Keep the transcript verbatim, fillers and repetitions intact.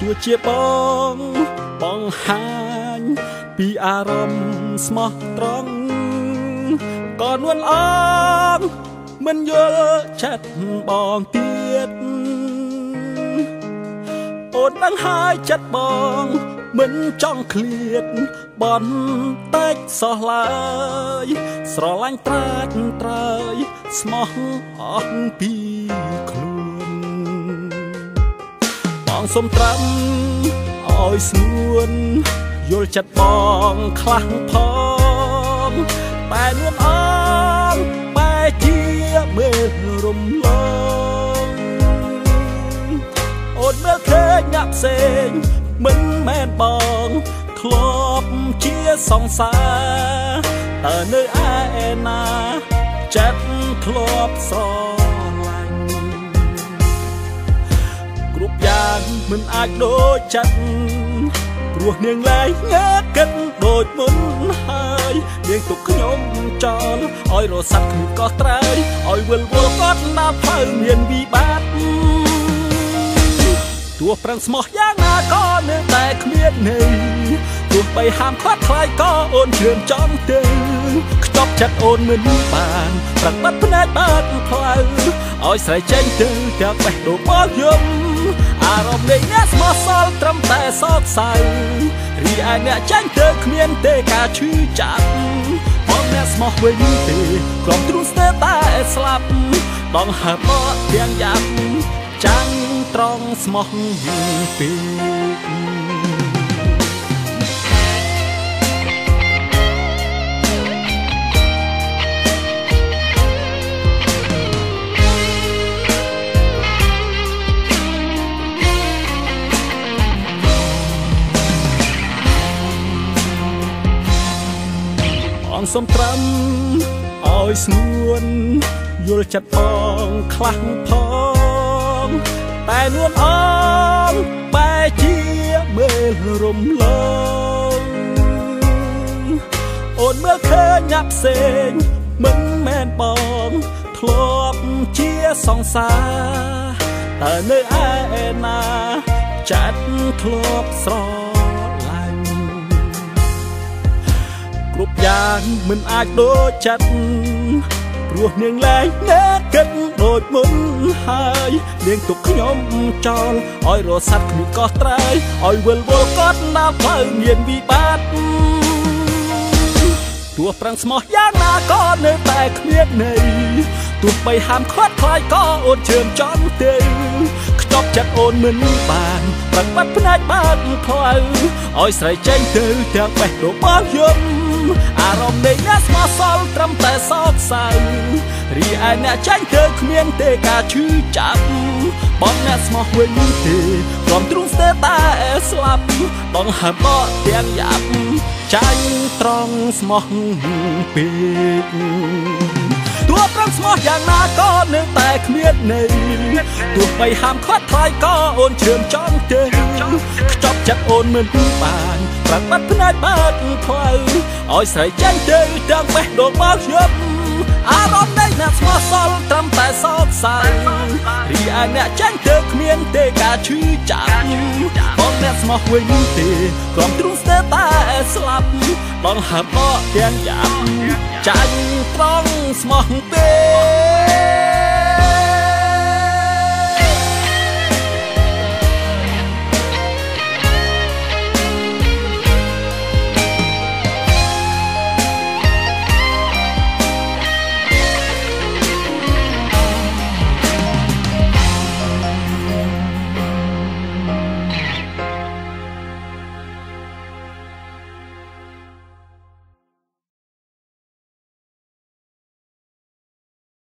ជាបងបងហាញពីអារម្មណ៍ស្មោះត្រង់ក៏នួនអងមិនយល់ចិត្តបងទៀតអូននឹងហើយចិត្តបងមិនចង់ឃ្លាតបនតែកសោះឡើយស្រឡាញ់ត្រាច់ត្រើយស្មោះអស់ពីខ្លួនបងសុំត្រាំឲ្យស្ងួនយល់ចិត្តបងខ្លះផងតែនួនអងបែជាមើលរំលងអូនមើលឃើញអ្នកផ្សេងមិនមែនបងធ្លាប់ជាសង្សារតើនៅឯណាចិត្តធ្លាប់ស្រឡាញ់គ្រប់យ៉ាងមិនអាចដូចចិត្តព្រោះនាងលែងងើបគិតដូចមុនហើយនាងទុកខ្ញុំចោលឲ្យរសាត់គ្មានកោះត្រើយឲ្យវិលវល់គាត់ណាផៅមានវិបត្តិទោះប្រឹងស្មោះយ៉ាងណាក៏នៅតែគ្មានន័យទោះបីហាមខ្វាត់ខ្លាយក៏អូនជ្រឿនចំទៅខ្ចប់ចិត្តអូនមិនបានប្រឹងបាត់ភ្នែកបាត់ផ្លូវឲ្យស្រីចេញទៅទាំងបេះដូងមកយំអារម្មណ៍នៃអ្នកស្មោះសល់ត្រឹមតែសោកសៅរីឯអ្នកចេញទៅគ្មានទេការឈឺចាប់បងអ្នកស្មោះវិញទេក្រុមទ្រូងស្ទើរតែស្លាប់ដងហើបមកទាំងយ៉ាប់ចាំងត្រង់ស្មោះពេកបងសុំត្រាំឲ្យស្ងួនយល់ចិត្តបងខ្លះផងតែនួនអងបែជាមើលរំលងអូនមើលឃើញអ្នកផ្សេងមិនមែនបងធ្លាប់ជាសង្សារតើនៅឯណាចិត្តធ្លាប់ស្រឡាញ់គ្រប់យ៉ាងមិនអាចដូចចិត្តព្រោះនាងលែងងើបគិតដូចមុនហើយនាងទុកខ្ញុំចោលឲ្យរសាត់គ្មានកោះត្រើយឲ្យវិលវល់គាត់ណាផ្លូវមានវិបត្តិទោះប្រឹងស្មោះយ៉ាងណាក៏នៅតែគ្មានន័យទោះបីហាមខ្វាត់ខ្លាយក៏អូនជឿនចំទៅខ្ចប់ចិត្តអូនមិនបានប្រឹងបាត់ភ្នែកបាត់ផ្លូវឲ្យស្រីចេញទៅទាំងបេះដូងមកយំអារម្មណ៍នៃអ្នកស្មោះសល់ត្រឹមតែសោកសៅរីឯអ្នកចាញ់ទៅគ្មានទេការឈឺចាប់បងអ្នកស្មោះវិញទេក្រុមទ្រូងស្ទើរតែស្លាប់បងហើបមកទាំងយ៉ាប់ចាញ់ត្រង់ស្មោះពេកទោះប្រឹងស្មោះយ៉ាងណាក៏នៅតែគ្មានន័យទោះបីហាមខ្វាត់ខ្លាយក៏អូនជឿនចំទៅខ្ចប់ចិត្តអូនមិនបានប្រឹងបាត់ភ្នែកបាត់ផ្លូវឲ្យស្រីចេញទៅទាំងបេះដូងមកយប់អារម្មណ៍នៃអ្នកស្មោះសល់ត្រឹមតែសោកសៅរីឯអ្នកចេញទៅគ្មានទេការឈឺចាប់បងអ្នកស្មោះវិញទេក្រុមទ្រូងស្ទើរតែស្លាប់បងហើបមកទាំងយ៉ាប់ចាញ់ត្រង់ស្មោះពេក